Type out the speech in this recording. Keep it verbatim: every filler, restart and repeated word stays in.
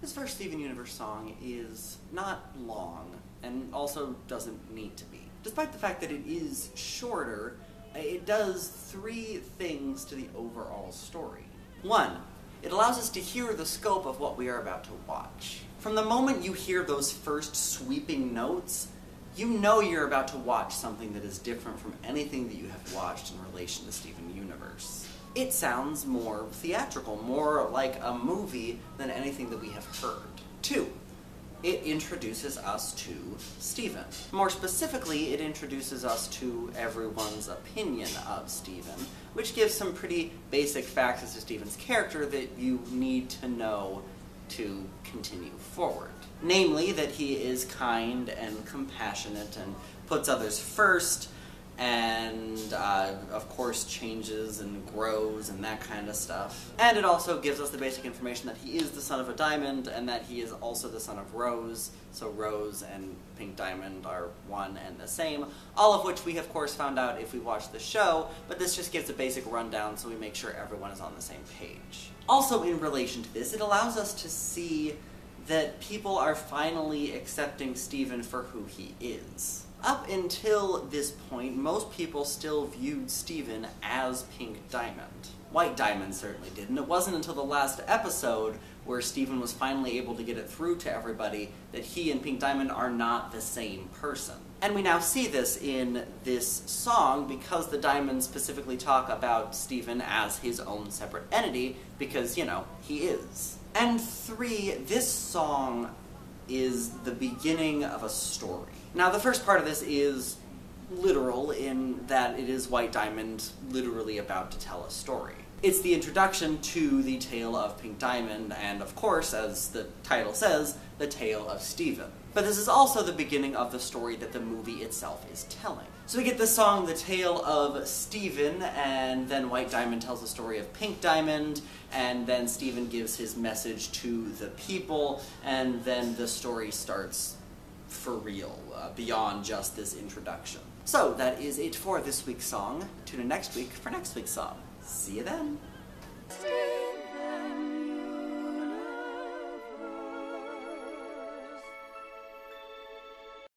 This first Steven Universe song is not long, and also doesn't need to be. Despite the fact that it is shorter, it does three things to the overall story. One, it allows us to hear the scope of what we are about to watch. From the moment you hear those first sweeping notes, you know you're about to watch something that is different from anything that you have watched in relation to Steven Universe. It sounds more theatrical, more like a movie than anything that we have heard. Two, it introduces us to Steven. More specifically, it introduces us to everyone's opinion of Steven, which gives some pretty basic facts as to Steven's character that you need to know to continue forward. Namely, that he is kind and compassionate and puts others first, and uh, of course changes and grows and that kind of stuff. And it also gives us the basic information that he is the son of a diamond and that he is also the son of Rose, so Rose and Pink Diamond are one and the same, all of which we of course found out if we watched the show, but this just gives a basic rundown so we make sure everyone is on the same page. Also in relation to this, it allows us to see that people are finally accepting Steven for who he is. Up until this point, most people still viewed Steven as Pink Diamond. White Diamond certainly did, and it wasn't until the last episode where Steven was finally able to get it through to everybody that he and Pink Diamond are not the same person. And we now see this in this song because the Diamonds specifically talk about Steven as his own separate entity, because, you know, he is. And three, this song is the beginning of a story. Now, the first part of this is literal in that it is White Diamond literally about to tell a story. It's the introduction to the tale of Pink Diamond, and of course, as the title says, the tale of Steven. But this is also the beginning of the story that the movie itself is telling. So we get the song, The Tale of Steven, and then White Diamond tells the story of Pink Diamond, and then Steven gives his message to the people, and then the story starts for real, uh, beyond just this introduction. So that is it for this week's song. Tune in next week for next week's song. See you then!